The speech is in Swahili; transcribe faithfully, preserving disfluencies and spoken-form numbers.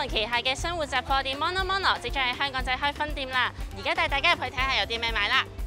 Aeon旗下嘅生活雜貨店 MONOMONO 即將喺香港仔開分店啦！而家帶大家入去睇下有啲咩買啦〜